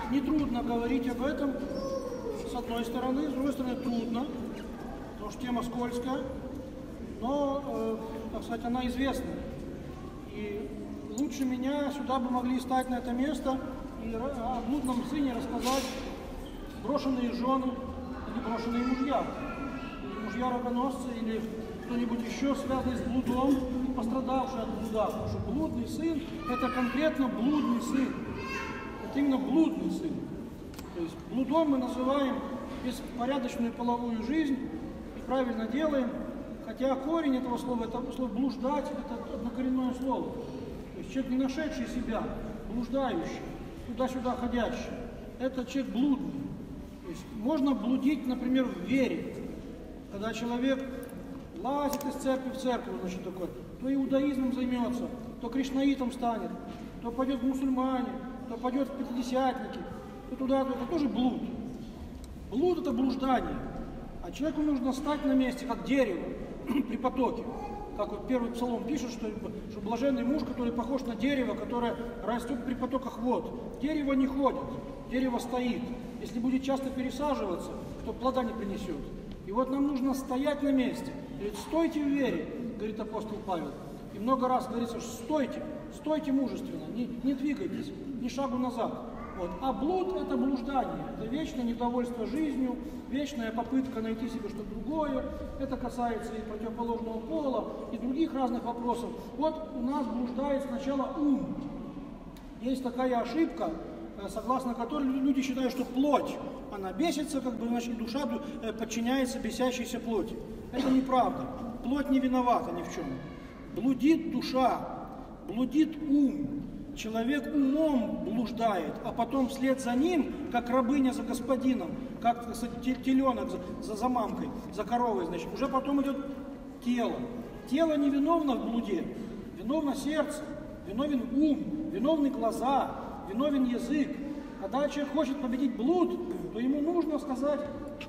нетрудно говорить об этом, с одной стороны, с другой стороны трудно, потому что тема скользкая, но, так сказать, она известна. И лучше меня сюда бы могли стать на это место и о блудном сыне рассказать брошенные жены или брошенные мужья, или мужья-рогоносцы, или кто-нибудь еще связанный с блудом и пострадавший от блуда. Потому что блудный сын – это конкретно блудный сын. Это именно блудный сын. То есть блудом мы называем беспорядочную половую жизнь и правильно делаем, хотя корень этого слова, это слово «блуждать», это однокоренное слово. То есть человек, не нашедший себя, блуждающий, туда-сюда ходящий, это человек блудный. То есть можно блудить, например, в вере. Когда человек лазит из церкви в церковь, значит, такой, то иудаизмом займется, то кришнаитом станет, то пойдет в мусульмане, то пойдет в пятидесятники, то туда, то это тоже блуд. Блуд – это блуждание. А человеку нужно стать на месте, как дерево при потоке. Как вот первый псалом пишет, что блаженный муж, который похож на дерево, которое растет при потоках вод. Дерево не ходит, дерево стоит. Если будет часто пересаживаться, то плода не принесет. И вот нам нужно стоять на месте. Говорит, стойте в вере, говорит апостол Павел. И много раз говорится, что стойте, стойте мужественно, не двигайтесь, ни шагу назад. Вот. А блуд – это блуждание, это вечное недовольство жизнью, вечная попытка найти себе что-то другое. Это касается и противоположного пола, и других разных вопросов. Вот у нас блуждает сначала ум. Есть такая ошибка, согласно которой люди считают, что плоть, она бесится, как бы, значит, душа подчиняется бесящейся плоти. Это неправда. Плоть не виновата ни в чем. Блудит душа, блудит ум. Человек умом блуждает, а потом вслед за ним, как рабыня за господином, как, так сказать, теленок за мамкой, за коровой, значит, уже потом идет тело. Тело не виновно в блуде, виновно сердце, виновен ум, виновны глаза, виновен язык. Когда человек хочет победить блуд, то ему нужно сказать,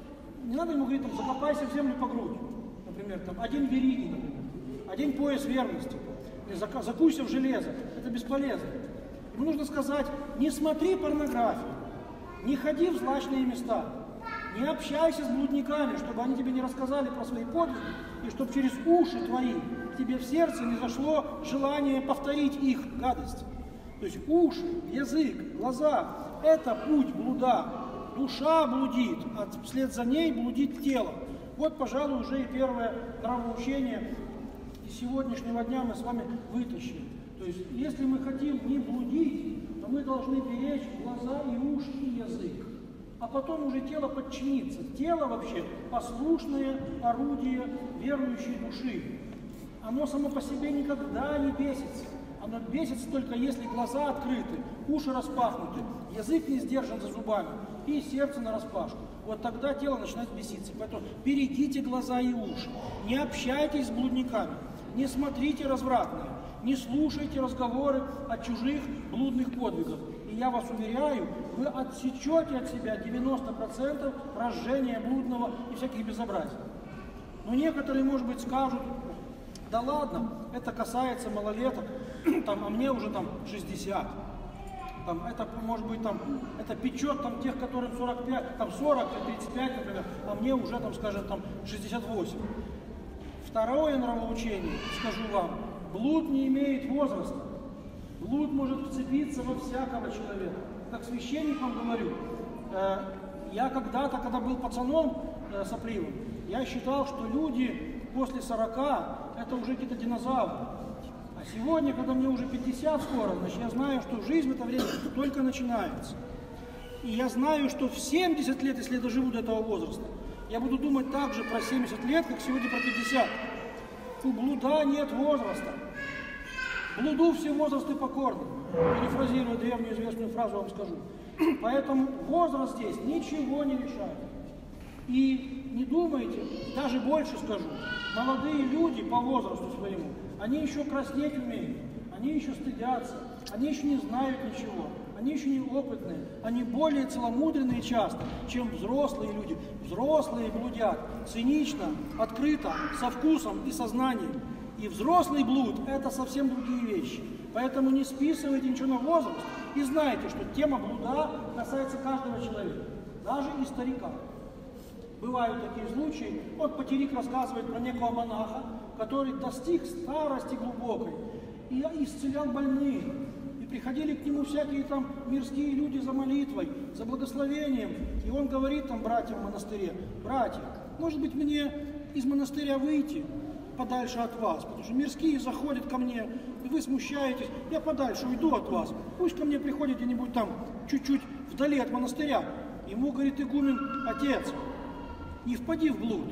не надо ему говорить, там, закопайся в землю по грудь, например, там, одень вериги, например, одень пояс верности, закуйся в железо. Это бесполезно. Ему нужно сказать, не смотри порнографию, не ходи в злачные места, не общайся с блудниками, чтобы они тебе не рассказали про свои подвиги, и чтобы через уши твои к тебе в сердце не зашло желание повторить их гадость. То есть уши, язык, глаза – это путь блуда. Душа блудит, а вслед за ней блудит тело. Вот, пожалуй, уже и первое нравоучение из сегодняшнего дня мы с вами вытащили. То есть, если мы хотим не блудить, то мы должны беречь глаза и уши и язык. А потом уже тело подчинится. Тело вообще послушное орудие верующей души. Оно само по себе никогда не бесится. Оно бесится только если глаза открыты, уши распахнуты, язык не сдержан за зубами и сердце нараспашку. Вот тогда тело начинает беситься. Поэтому берегите глаза и уши. Не общайтесь с блудниками. Не смотрите развратное. Не слушайте разговоры о чужих блудных подвигах. И я вас уверяю, вы отсечете от себя 90% разжения блудного и всяких безобразий. Но некоторые, может быть, скажут, да ладно, это касается малолеток, там, а мне уже там 60. Там, это, может быть, там, это печет там, тех, которым 45, там 40, 35, например, а мне уже, там, скажем, там 68. Второе нравоучение, скажу вам, блуд не имеет возраста. Блуд может вцепиться во всякого человека. Как священник вам говорю, я когда-то, когда был пацаном сопливым, я считал, что люди после 40 это уже какие-то динозавры. А сегодня, когда мне уже 50 скоро, значит, я знаю, что жизнь в это время только начинается. И я знаю, что в 70 лет, если я доживу до этого возраста, я буду думать так же про 70 лет, как сегодня про 50. У блуда нет возраста. Блуду все возрасты покорны. Перефразируя древнюю известную фразу, вам скажу. Поэтому возраст здесь ничего не решает. И не думайте, даже больше скажу, молодые люди по возрасту своему, они еще краснеть умеют, они еще стыдятся, они еще не знают ничего, они еще не опытные, они более целомудренные часто, чем взрослые люди. Взрослые блудят цинично, открыто, со вкусом и сознанием. И взрослый блуд – это совсем другие вещи. Поэтому не списывайте ничего на возраст. И знайте, что тема блуда касается каждого человека, даже и старика. Бывают такие случаи. Вот Потерик рассказывает про некого монаха, который достиг старости глубокой и исцелял больных. И приходили к нему всякие там мирские люди за молитвой, за благословением. И он говорит там братьям в монастыре: братья, может быть, мне из монастыря выйти подальше от вас, потому что мирские заходят ко мне, и вы смущаетесь, я подальше уйду от вас. Пусть ко мне приходит где-нибудь там, чуть-чуть вдали от монастыря. Ему говорит игумен: отец, не впади в блуд.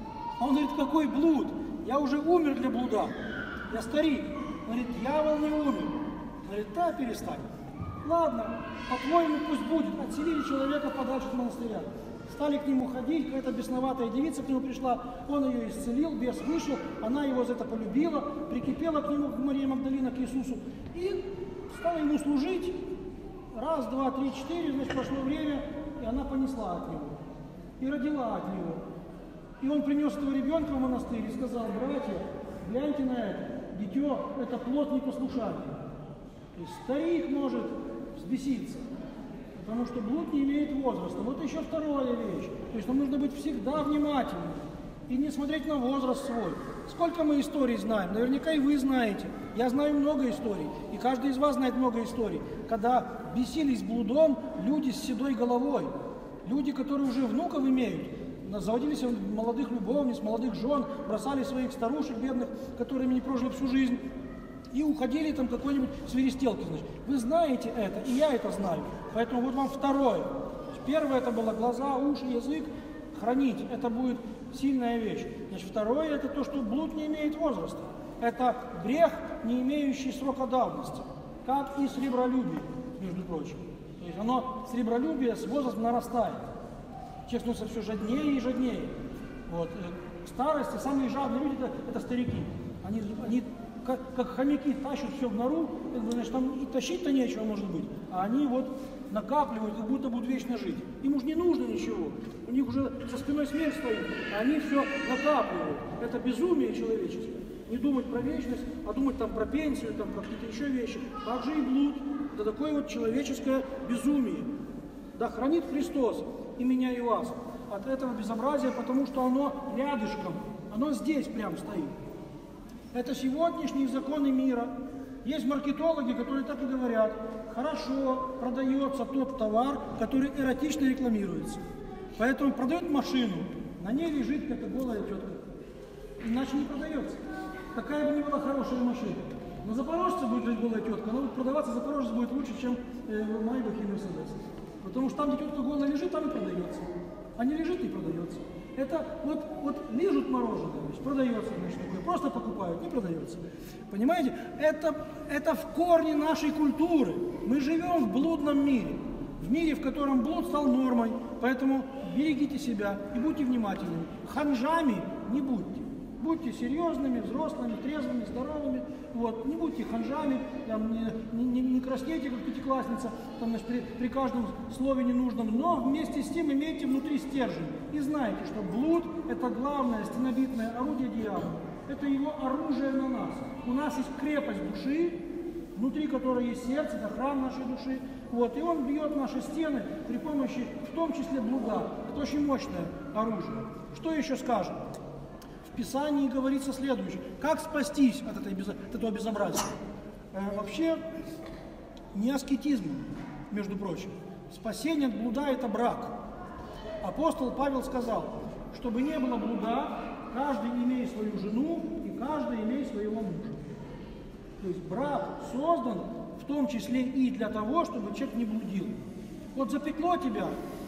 А он говорит: какой блуд? Я уже умер для блуда, я старик. Он говорит: дьявол не умер. Он говорит: да, перестань. Ладно, по-твоему пусть будет. Отселили человека подальше от монастыря. Стали к нему ходить, какая-то бесноватая девица к нему пришла, он ее исцелил, бес вышел, она его за это полюбила, прикипела к нему, Мария Магдалина, к Иисусу, и стала ему служить. Раз, два, три, четыре, значит, прошло время, и она понесла от него, и родила от него. И он принес этого ребенка в монастырь и сказал: братья, гляньте на это, дитё – это плод непослушания. То есть старик может взбеситься, потому что блуд не имеет возраста. Вот еще вторая вещь. То есть нам нужно быть всегда внимательными и не смотреть на возраст свой. Сколько мы историй знаем, наверняка и вы знаете. Я знаю много историй, и каждый из вас знает много историй, когда бесились блудом люди с седой головой, люди, которые уже внуков имеют, заводились молодых любовниц, молодых жен, бросали своих старушек бедных, которыми не прожили всю жизнь, и уходили там какой-нибудь свиристелки. Значит. Вы знаете это, и я это знаю. Поэтому вот вам второе. Первое это было глаза, уши, язык. Хранить. Это будет сильная вещь. Значит, второе это то, что блуд не имеет возраста. Это грех, не имеющий срока давности. Как и сребролюбие, между прочим. То есть оно, сребролюбие, с возрастом нарастает. Человек становится все жаднее и жаднее. Вот. Старости, самые жадные люди это старики. Они как хомяки тащат все в нору, значит, там и тащить-то нечего, может быть, а они вот накапливают, как будто будут вечно жить. Им уж не нужно ничего, у них уже за спиной смерть стоит, а они все накапливают. Это безумие человеческое. Не думать про вечность, а думать там про пенсию, там про какие-то еще вещи. Так же и блуд. Это такое вот человеческое безумие. Да хранит Христос и меня, и вас от этого безобразия, потому что оно рядышком, оно здесь прям стоит. Это сегодняшние законы мира. Есть маркетологи, которые так и говорят: хорошо продается тот товар, который эротично рекламируется. Поэтому продают машину, на ней лежит какая-то голая тетка. Иначе не продается. Какая бы ни была хорошая машина. На Запорожце будет жить голая тетка, но продаваться Запорожец будет лучше, чем Майбах и Мерседес. Потому что там, где тетка голая лежит, там и продается. А не лежит, не продается. Это вот лижут мороженое, значит, продается, значит, такое. Просто покупают, не продается. Понимаете? Это в корне нашей культуры. Мы живем в блудном мире. В мире, в котором блуд стал нормой. Поэтому берегите себя и будьте внимательными. Ханжами не будьте. Будьте серьезными, взрослыми, трезвыми, здоровыми. Вот. Не будьте ханжами, там, не краснейте, как пятиклассница, там, значит, при каждом слове ненужном. Но вместе с тем имейте внутри стержень. И знайте, что блуд – это главное стенобитное орудие дьявола. Это его оружие на нас. У нас есть крепость души, внутри которой есть сердце, это храм нашей души. Вот. И он бьет наши стены при помощи, в том числе, блуда. Это очень мощное оружие. Что еще скажем? В Писании говорится следующее. Как спастись от этого безобразия? Вообще, не аскетизмом, между прочим. Спасение от блуда – это брак. Апостол Павел сказал, чтобы не было блуда, каждый имеет свою жену и каждый имеет своего мужа. То есть брак создан в том числе и для того, чтобы человек не блудил. Вот запекло тебя,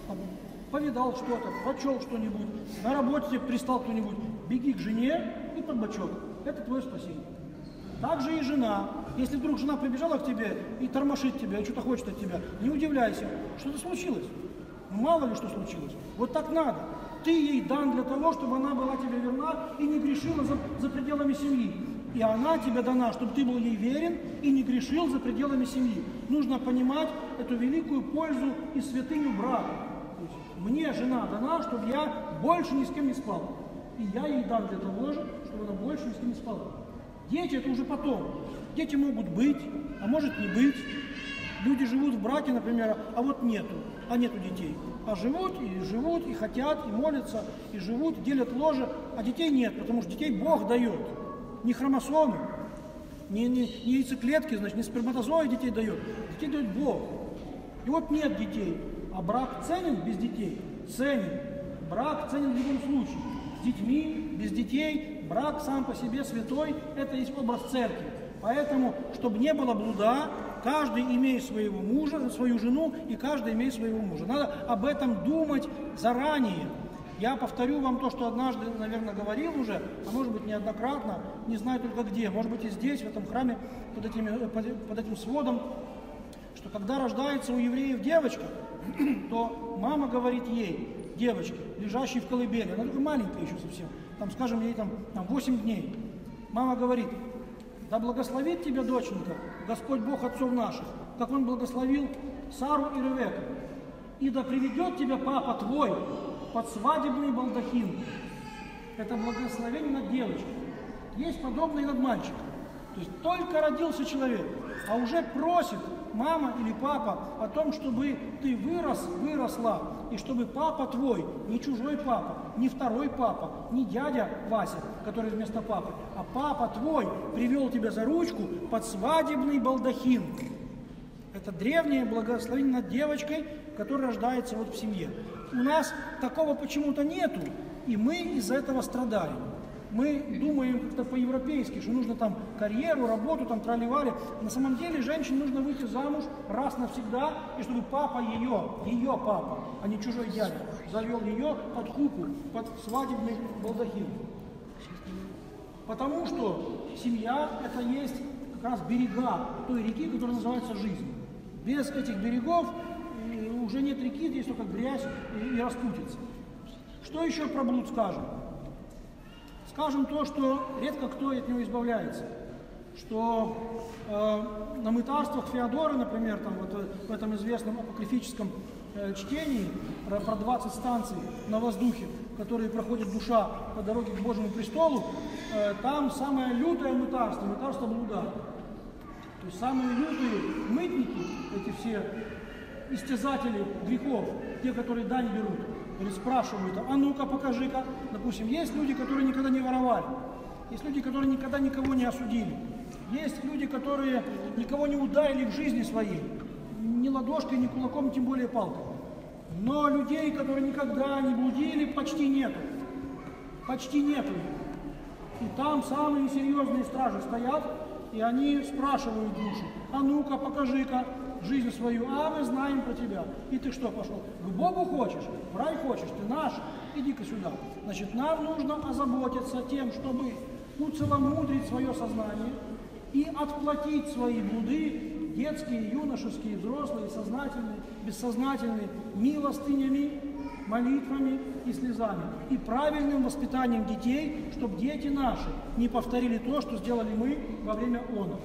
повидал что-то, прочел что-нибудь, на работе тебе пристал кто-нибудь, беги к жене и под бочок. Это твое спасение. Также и жена. Если вдруг жена прибежала к тебе и тормошит тебя, и что-то хочет от тебя, не удивляйся, что-то случилось. Ну, мало ли что случилось. Вот так надо. Ты ей дан для того, чтобы она была тебе верна и не грешила за пределами семьи. И она тебе дана, чтобы ты был ей верен и не грешил за пределами семьи. Нужно понимать эту великую пользу и святыню брака. Мне жена дана, чтобы я больше ни с кем не спал. И я ей дам для того же, чтобы она больше ни с кем не спала. Дети – это уже потом. Дети могут быть, а может не быть. Люди живут в браке, например, а вот нету детей. А живут, и хотят, и молятся, и живут, делят ложе, а детей нет, потому что детей Бог дает. Не хромосомы, не яйцеклетки, значит, не сперматозоиды детей дает. Детей дает Бог. И вот нет детей. А брак ценен без детей? Ценен. Брак ценен в любом случае. С детьми, без детей, брак сам по себе святой, это есть образ церкви. Поэтому, чтобы не было блуда, каждый имеет своего мужа, свою жену, и каждый имеет своего мужа. Надо об этом думать заранее. Я повторю вам то, что однажды, наверное, говорил уже, а может быть неоднократно, не знаю только где, может быть и здесь, в этом храме, под этим сводом, что когда рождается у евреев девочка, то мама говорит ей, девочке, лежащей в колыбели, она только маленькая еще совсем, там, скажем, ей там 8 дней, мама говорит: да благословит тебя, доченька, Господь Бог отцов наших, как Он благословил Сару и Ревеку, и да приведет тебя папа твой под свадебный балдахин. Это благословение над девочкой. Есть подобное и над мальчиком. То есть только родился человек, а уже просит мама или папа о том, чтобы ты выросла, и чтобы папа твой, не чужой папа, не второй папа, не дядя Вася, который вместо папы, а папа твой привел тебя за ручку под свадебный балдахин. Это древнее благословение над девочкой, которая рождается вот в семье. У нас такого почему-то нету, и мы из-за этого страдаем. Мы думаем как-то по-европейски, что нужно там карьеру, работу, там трали-вали. На самом деле женщине нужно выйти замуж раз навсегда, и чтобы папа ее папа, а не чужой дядя, завел ее под хупу, под свадебный балдахин. Потому что семья – это есть как раз берега той реки, которая называется жизнь. Без этих берегов уже нет реки, есть только грязь и распутица. Что еще про блуд скажем? Скажем то, что редко кто от него избавляется. Что на мытарствах Феодора, например, там, вот, в этом известном апокрифическом чтении про 20 станций на воздухе, которые проходит душа по дороге к Божьему престолу, там самое лютое мытарство блуда. То есть самые лютые мытники, эти все истязатели грехов, те, которые дань берут, спрашивают: а ну-ка покажи-ка. Допустим, есть люди, которые никогда не воровали, есть люди, которые никогда никого не осудили, есть люди, которые никого не ударили в жизни своей, ни ладошкой, ни кулаком, тем более палкой. Но людей, которые никогда не блудили, почти нету. Почти нету. И там самые серьезные стражи стоят, и они спрашивают душу: а ну-ка покажи-ка жизнь свою, а мы знаем про тебя. И ты что, пошел? К Богу хочешь? В рай хочешь? Ты наш? Иди-ка сюда. Значит, нам нужно озаботиться тем, чтобы уцеломудрить свое сознание и отплатить свои блуды, детские, юношеские, взрослые, сознательные, бессознательные, милостынями, молитвами и слезами. И правильным воспитанием детей, чтобы дети наши не повторили то, что сделали мы во время онов.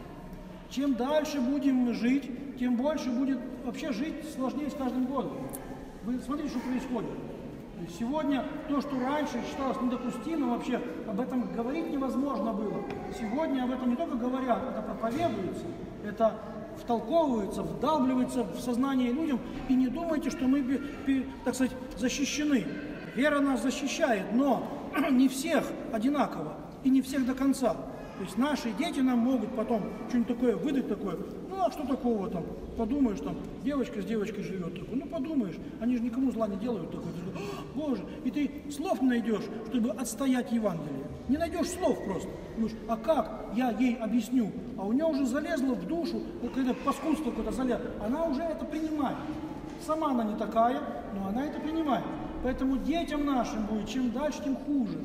Чем дальше будем мы жить, тем больше будет вообще жить сложнее с каждым годом. Вы смотрите, что происходит. Сегодня то, что раньше считалось недопустимым, вообще об этом говорить невозможно было. Сегодня об этом не только говорят, это проповедуется, это втолковывается, вдалбливается в сознание людям. И не думайте, что мы, так сказать, защищены. Вера нас защищает, но не всех одинаково и не всех до конца. То есть наши дети нам могут потом что-нибудь такое выдать такое. Ну а что такого там? Подумаешь, там девочка с девочкой живет такой. Ну подумаешь, они же никому зла не делают такое. Ты говоришь: Боже, и ты слов не найдешь, чтобы отстоять Евангелие. Не найдешь слов просто. Думаешь: а как я ей объясню? А у нее уже залезло в душу, когда паскудство какое-то залезло, она уже это принимает. Сама она не такая, но она это принимает. Поэтому детям нашим будет чем дальше, тем хуже.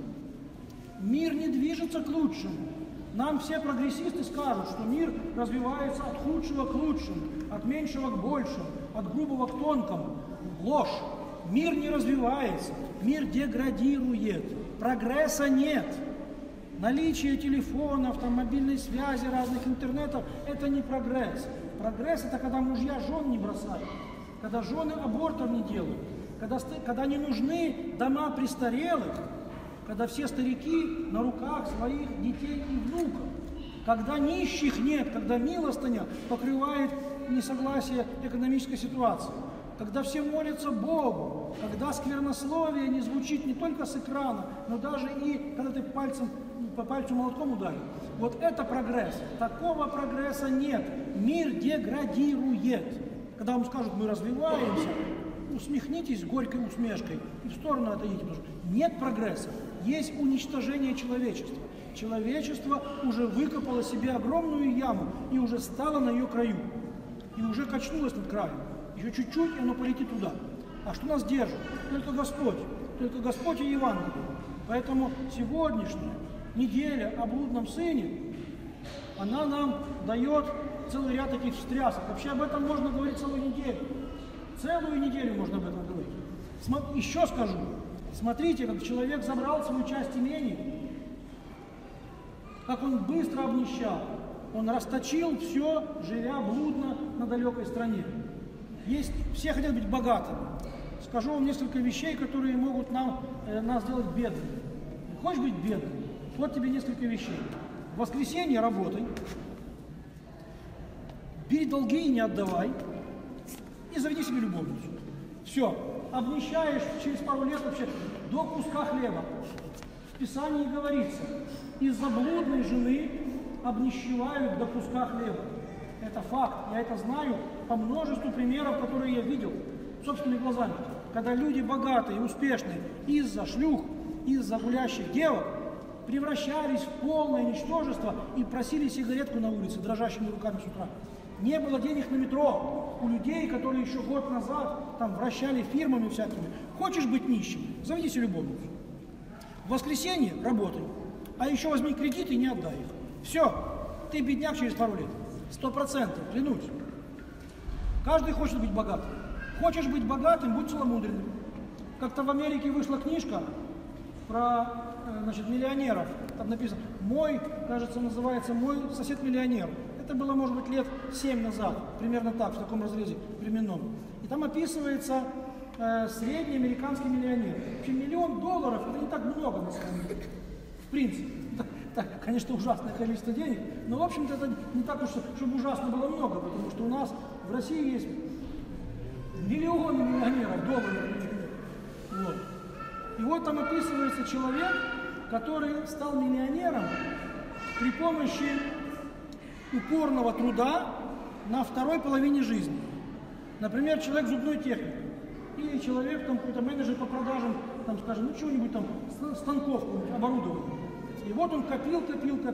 Мир не движется к лучшему. Нам все прогрессисты скажут, что мир развивается от худшего к лучшему, от меньшего к большему, от грубого к тонкому. Ложь. Мир не развивается, мир деградирует, прогресса нет. Наличие телефонов, там, мобильной связи, разных интернетов – это не прогресс. Прогресс – это когда мужья жен не бросают, когда жены абортов не делают, когда не нужны дома престарелых, когда все старики на руках своих детей и внуков. Когда нищих нет, когда милостыня покрывает несогласие экономической ситуации, когда все молятся Богу, когда сквернословие не звучит не только с экрана, но даже и когда ты по пальцу молотком ударил. Вот это прогресс. Такого прогресса нет. Мир деградирует. Когда вам скажут, мы развиваемся, усмехнитесь горькой усмешкой и в сторону отойдите, потому что нет прогресса, есть уничтожение человечества. Человечество уже выкопало себе огромную яму и уже стало на ее краю. И уже качнулось над краем. Еще чуть-чуть, и оно полетит туда. А что нас держит? Только Господь. Только Господь и Евангелие. Поэтому сегодняшняя неделя о блудном сыне, она нам дает целый ряд таких встрясок. Вообще об этом можно говорить целую неделю. Целую неделю можно об этом говорить. Еще скажу. Смотрите, как человек забрал свою часть имени, как он быстро обнищал. Он расточил все, живя блудно на далекой стране. Все хотят быть богатыми. Скажу вам несколько вещей, которые могут нас сделать бедными. Хочешь быть бедным? Вот тебе несколько вещей. В воскресенье работай, бери долги и не отдавай, и заведи себе любовницу. Все. Обнищаешь через пару лет вообще до куска хлеба. В Писании говорится, из-за блудной жены обнищевают до куска хлеба. Это факт. Я это знаю по множеству примеров, которые я видел собственными глазами. Когда люди богатые и успешные из-за шлюх, из-за гулящих девок превращались в полное ничтожество и просили сигаретку на улице дрожащими руками с утра. Не было денег на метро у людей, которые еще год назад там вращали фирмами всякими. Хочешь быть нищим? Заведи себе любовницу. В воскресенье работай, а еще возьми кредиты и не отдай их. Все, ты бедняк через пару лет. 100%, клянусь. Каждый хочет быть богатым. Хочешь быть богатым, будь целомудренным. Как-то в Америке вышла книжка про миллионеров. Там написано, кажется, называется «Мой сосед-миллионер». Это было, может быть, лет 7 назад, примерно так, в таком разрезе временном. И там описывается средний американский миллионер. Вообще $1 миллион это не так много, на самом деле. В принципе. Так, конечно, ужасное количество денег, но, в общем-то, это не так уж, чтобы ужасно было много, потому что у нас в России есть миллионы миллионеров, долларов. Вот. И вот там описывается человек, который стал миллионером при помощи упорного труда на второй половине жизни. Например, человек зубной техник или человек, там, какой-то менеджер по продажам, там, скажем, ну чего-нибудь там, станков, оборудования. И вот он копил,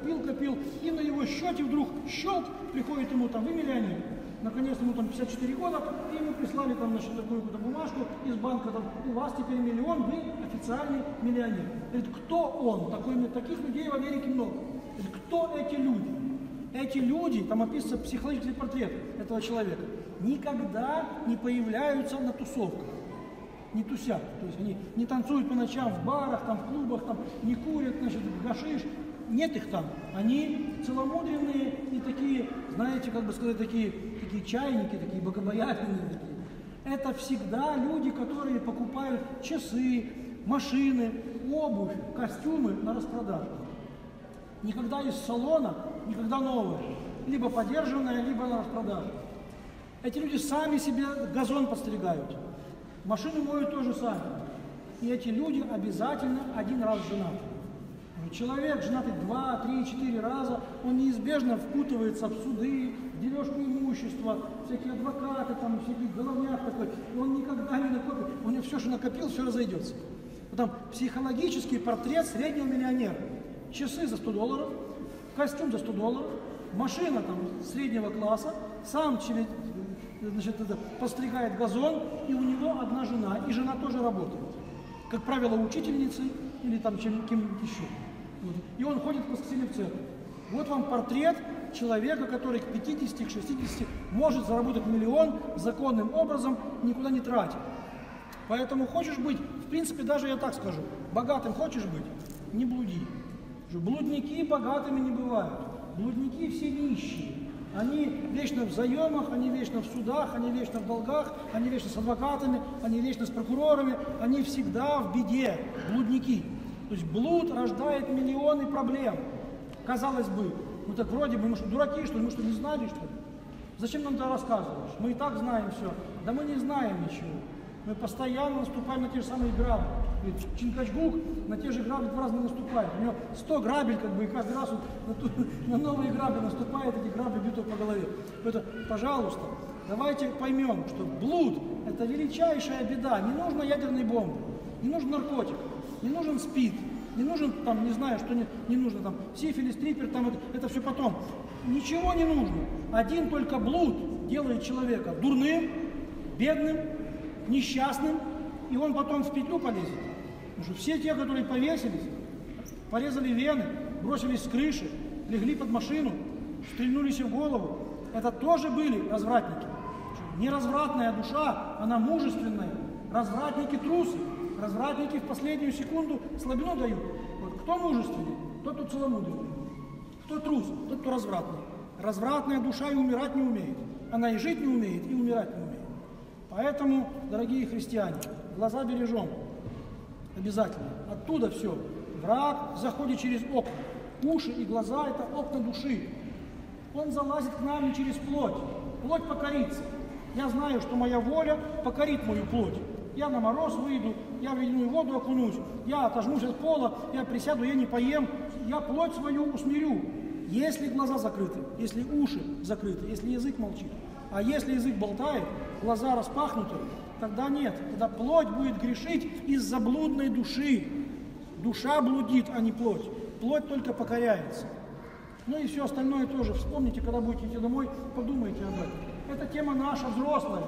и на его счете вдруг щелк, приходит ему там, вы миллионер. Наконец ему там 54 года, и ему прислали там, такую какую-то бумажку из банка, там, у вас теперь $1 миллион, вы официальный миллионер. Говорит, кто он? Таких людей в Америке много. Говорит, кто эти люди? Эти люди, там описывается психологический портрет этого человека, никогда не появляются на тусовках. Не тусят, то есть они не танцуют по ночам в барах, там, в клубах, там, не курят, гашиш, нет их там. Они целомудренные и такие, знаете, как бы сказать, такие чайники, такие богобоязненные такие. Это всегда люди, которые покупают часы, машины, обувь, костюмы на распродажу. Никогда из салона, никогда новое, либо подержанное, либо на распродажу. Эти люди сами себе газон подстригают. Машину моют тоже сами. И эти люди обязательно один раз женаты. Человек, женатый 2, 3, 4 раза, он неизбежно впутывается в суды, в дележку имущества, всякие адвокаты, там, всякий головняк такой. И он никогда не накопит. У него все, что накопил, все разойдется. Потом психологический портрет среднего миллионера. Часы за $100, костюм за $100, машина там среднего класса, сам постригает газон, и у него одна жена, и жена тоже работает. Как правило, учительницей или там кем-нибудь еще. И он ходит в воскресенье в церковь. Вот вам портрет человека, который к 50, к 60 может заработать $1 миллион законным образом, никуда не тратя. Поэтому хочешь быть, в принципе, даже я так скажу, богатым хочешь быть, не блуди. Блудники богатыми не бывают. Блудники все нищие. Они вечно в заемах, они вечно в судах, они вечно в долгах, они вечно с адвокатами, они вечно с прокурорами, они всегда в беде, блудники. То есть блуд рождает миллионы проблем. Казалось бы, Мы так вроде бы, мы что, дураки, что ли? Мы что, не знали, что ли? Зачем нам это рассказываешь? Мы и так знаем все. Да мы не знаем ничего. Мы постоянно наступаем на те же самые грабли. Чингачгук на те же грабли 2 раза не наступает. У него 100 грабель, как бы, и каждый раз он на новые грабли наступает, эти грабли бьют его по голове. Поэтому, пожалуйста, давайте поймем, что блуд – это величайшая беда. Не нужно ядерной бомбы, не нужен наркотик, не нужен СПИД, не нужен, там, не знаю, что не нужно, там, сифилис, трипер, там, это все потом. Ничего не нужно. Один только блуд делает человека дурным, бедным, несчастным, и он потом в петлю полезет. Потому что все те, которые повесились, порезали вены, бросились с крыши, легли под машину, стрельнулись в голову, это тоже были развратники. Неразвратная душа, она мужественная. Развратники трусы. Развратники в последнюю секунду слабину дают. Вот кто мужественный, тот, кто целомудренный. Кто трус, тот, кто развратный. Развратная душа и умирать не умеет. Она и жить не умеет, и умирать не умеет. Поэтому, дорогие христиане, глаза бережем. Обязательно. Оттуда все. Враг заходит через окна. Уши и глаза – это окна души. Он залазит к нам не через плоть. Плоть покорится. Я знаю, что моя воля покорит мою плоть. Я на мороз выйду, я в ледяную воду окунусь, я отожмусь от пола, я присяду, я не поем. Я плоть свою усмирю. Если глаза закрыты, если уши закрыты, если язык молчит. А если язык болтает, глаза распахнуты, тогда нет. Тогда плоть будет грешить из-за блудной души. Душа блудит, а не плоть. Плоть только покоряется. Ну и все остальное тоже. Вспомните, когда будете идти домой, подумайте об этом. Эта тема наша взрослая.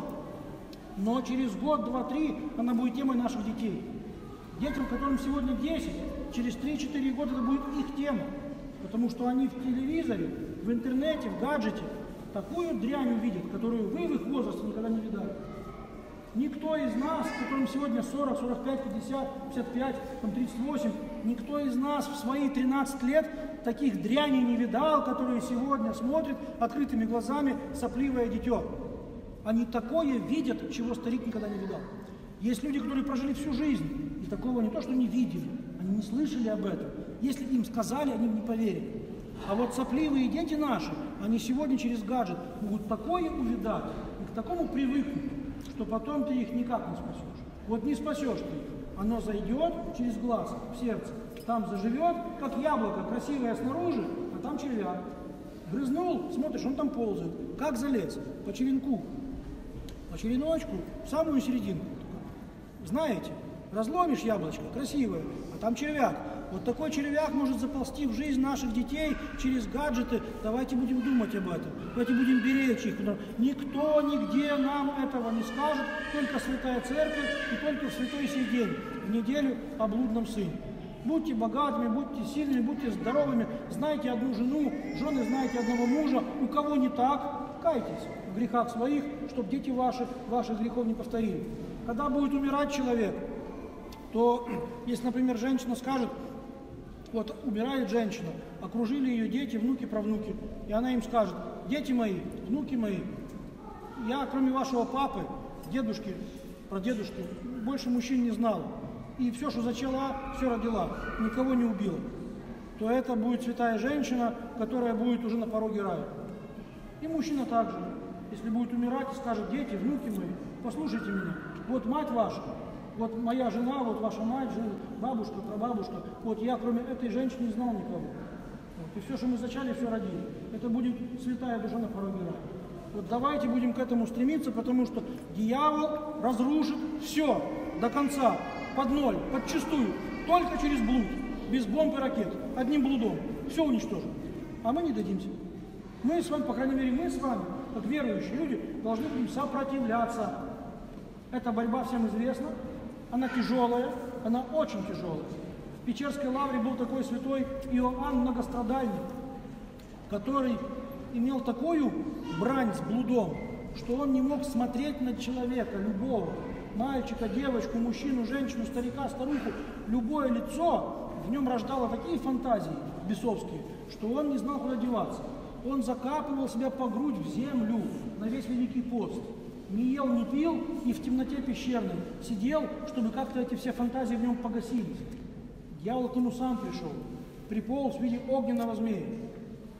Но через год, 2, 3 она будет темой наших детей. Детям, которым сегодня 10, через 3-4 года это будет их тема. Потому что они в телевизоре, в интернете, в гаджете такую дрянь увидят, которую вы в их возрасте никогда не видали. Никто из нас, которым сегодня 40, 45, 50, 55, 38, никто из нас в свои 13 лет таких дряней не видал, которые сегодня смотрят открытыми глазами сопливое дитё. Они такое видят, чего старик никогда не видал. Есть люди, которые прожили всю жизнь, и такого не то, что не видели, они не слышали об этом. Если им сказали, они не поверили. А вот сопливые дети наши, они сегодня через гаджет могут такое увидать, и к такому привыкнуть, что потом ты их никак не спасешь. Вот не спасешь ты их. Оно зайдет через глаз, в сердце, там заживет, как яблоко, красивое снаружи, а там червяк. Грызнул, смотришь, он там ползает. Как залез? По черенку. По череночку, в самую серединку. Знаете, разломишь яблочко, красивое, а там червяк. Вот такой червяк может заползти в жизнь наших детей через гаджеты. Давайте будем думать об этом. Давайте будем беречь их. Никто нигде нам этого не скажет, только Святая Церковь и только в святой сей день, в неделю о блудном сыне. Будьте богатыми, будьте сильными, будьте здоровыми. Знайте одну жену, жены знаете одного мужа. У кого не так, кайтесь в грехах своих, чтобы дети ваших грехов не повторили. Когда будет умирать человек, то, если, например, женщина скажет, вот умирает женщина, окружили ее дети, внуки, правнуки, и она им скажет: дети мои, внуки мои, я, кроме вашего папы, дедушки, прадедушки, больше мужчин не знала. И все, что зачала, все родила, никого не убила. То это будет святая женщина, которая будет уже на пороге рая. И мужчина также, если будет умирать и скажет: дети, внуки мои, послушайте меня, вот мать ваша, вот моя жена, вот ваша мать, бабушка, прабабушка, вот я кроме этой женщины не знал никого. Вот, и все, что мы зачали, все родили. Это будет святая душа на пороге рая. Вот давайте будем к этому стремиться, потому что дьявол разрушит все до конца, под ноль, подчистую, только через блуд, без бомб и ракет, одним блудом, все уничтожим. А мы не дадимся. Мы с вами, по крайней мере, мы с вами, как верующие люди, должны будем сопротивляться. Эта борьба всем известна, она тяжелая, она очень тяжелая. В Печерской лавре был такой святой Иоанн Многострадальник, который имел такую брань с блудом, что он не мог смотреть на человека, любого, мальчика, девочку, мужчину, женщину, старика, старуху, любое лицо в нем рождало такие фантазии бесовские, что он не знал, куда деваться. Он закапывал себя по грудь в землю на весь Великий пост. Не ел, не пил и в темноте пещерной сидел, чтобы как-то эти все фантазии в нем погасились. Дьявол к нему сам пришел, приполз в виде огненного змея.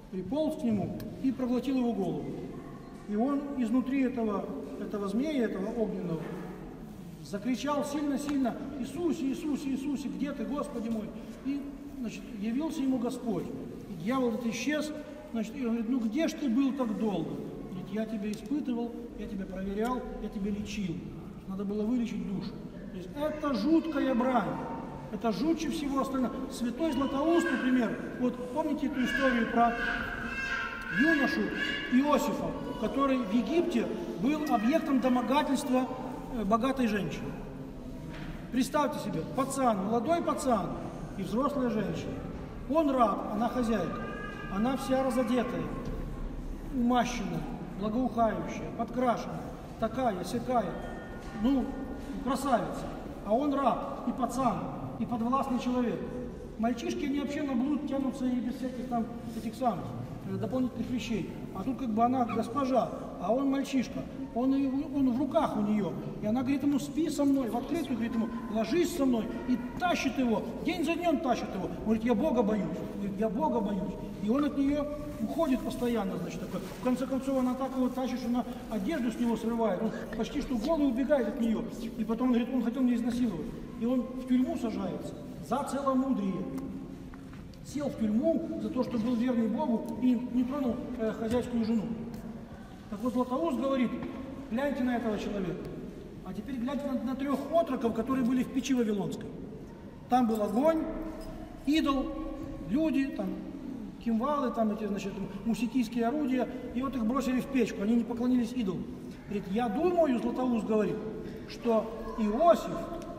приполз к нему и проглотил его голову. И он изнутри этого змея, этого огненного, закричал сильно-сильно: «Иисусе, Иисусе, Иисусе, где ты, Господи мой?» И, значит, явился ему Господь. И дьявол этот исчез, значит, и он говорит: «Ну где ж ты был так долго?» Говорит: «Я тебя испытывал, я тебя проверял, я тебя лечил». Надо было вылечить душу. То есть это жуткая брань. Это жутче всего остального. Святой Златоуст, например, вот помните эту историю про юношу Иосифа, который в Египте был объектом домогательства богатой женщины. Представьте себе, пацан, молодой пацан и взрослая женщина. Он раб, она хозяйка. Она вся разодетая, умащенная, благоухающая, подкрашенная, такая, сякая. Ну, красавица. А он раб и пацан, и подвластный человек. Мальчишки, они вообще на блуд тянутся и без всяких там этих самых дополнительных вещей. А тут как бы она госпожа, а он мальчишка. Он в руках у нее. И она говорит ему: «Спи со мной». В открытую говорит ему: «Ложись со мной». И тащит его. День за днем тащит его. Он говорит: «Я Бога боюсь». Говорит: «Я Бога боюсь». И он от нее уходит постоянно, значит, такой. В конце концов, она так его тащит, что она одежду с него срывает. Он почти что голову убегает от нее. И потом говорит: «Он хотел меня изнасиловать». И он в тюрьму сажается за целомудрие. Сел в тюрьму за то, что был верный Богу и не тронул хозяйскую жену. Так вот, Златоуст говорит: гляньте на этого человека. А теперь гляньте на 3 отроков, которые были в печи Вавилонской. Там был огонь, идол, люди, там кимвалы, там эти, значит, муситийские орудия, и вот их бросили в печку, они не поклонились идолу. Говорит: я думаю, Златоуст говорит, что Иосиф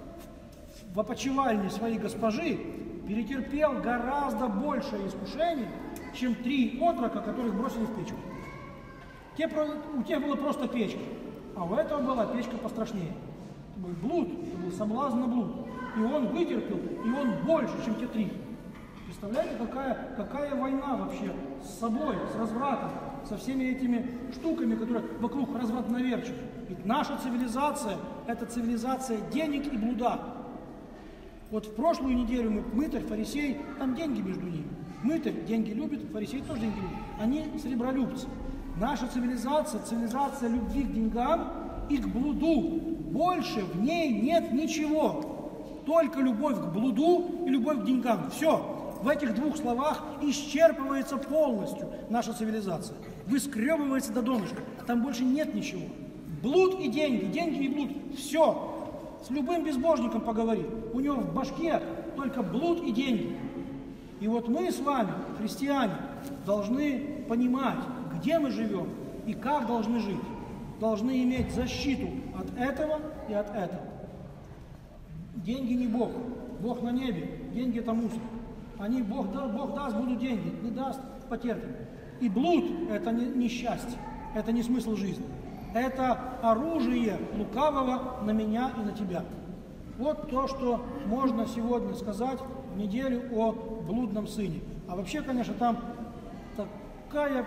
в опочивальне своей госпожи перетерпел гораздо большее искушение, чем 3 отрока, которых бросили в печку. У тех была просто печка, а у этого была печка пострашнее. Это был блуд, это был соблазн на блуд. И он вытерпел, и он больше, чем те 3. Представляете, какая война вообще с собой, с развратом, со всеми этими штуками, которые вокруг разврат наверчивают. Ведь наша цивилизация – это цивилизация денег и блуда. Вот в прошлую неделю мытарь, фарисей, там деньги между ними. Мытарь деньги любит, фарисей тоже деньги любит. Они сребролюбцы. Наша цивилизация – цивилизация любви к деньгам и к блуду. Больше в ней нет ничего. Только любовь к блуду и любовь к деньгам. Все. В этих 2 словах исчерпывается полностью наша цивилизация. Выскребывается до донышка. Там больше нет ничего. Блуд и деньги, деньги и блуд. Все. С любым безбожником поговори. У него в башке только блуд и деньги. И вот мы с вами, христиане, должны понимать, где мы живем и как должны жить. Должны иметь защиту от этого и от этого. Деньги не Бог. Бог на небе. Деньги – это мусор. Бог даст, будут деньги. Не даст – потерпим. И блуд – это не счастье. Это не смысл жизни. Это оружие лукавого на меня и на тебя. Вот то, что можно сегодня сказать в неделю о блудном сыне. А вообще, конечно, там такая...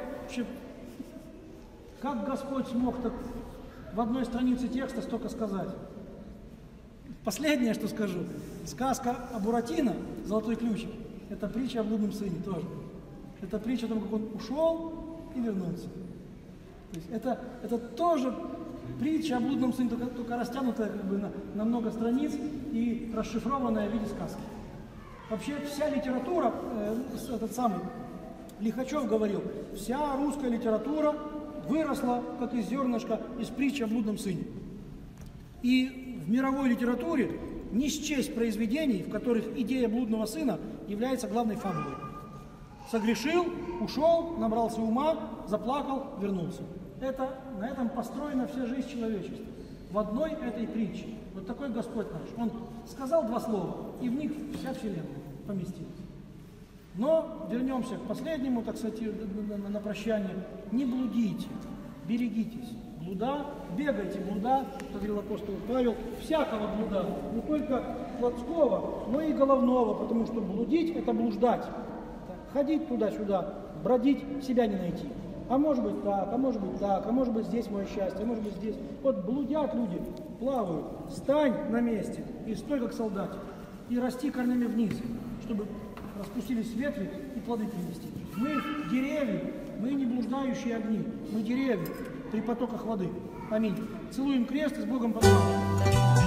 Как Господь смог так в одной странице текста столько сказать? Последнее, что скажу. Сказка о Буратино, «Золотой ключик», это притча о блудном сыне тоже. Это притча о том, как он ушел и вернулся. То есть это тоже притча о блудном сыне, только растянутая как бы на много страниц и расшифрованная в виде сказки. Вообще вся литература, этот самый Лихачев говорил, вся русская литература выросла, как из зернышка, из притчи о блудном сыне. И в мировой литературе не счесть произведений, в которых идея блудного сына является главной фабулой. Согрешил, ушел, набрался ума, заплакал, вернулся. На этом построена вся жизнь человечества. В одной этой притче. Вот такой Господь наш. Он сказал 2 слова, и в них вся вселенная поместилась. Но вернемся к последнему, так сказать, на прощание. Не блудите, берегитесь блуда, бегайте блуда, как говорил апостол Павел, всякого блуда, не только плотского, но и головного, потому что блудить – это блуждать. Ходить туда-сюда, бродить, себя не найти. А может быть так, а может быть так, а может быть здесь мое счастье, а может быть здесь. Вот блудят люди, плавают. Стань на месте и стой как солдатик. И расти корнями вниз, чтобы распустились ветви и плоды принести. Мы деревья, мы не блуждающие огни, мы деревья при потоках воды. Аминь. Целуем крест и с Богом познаваем.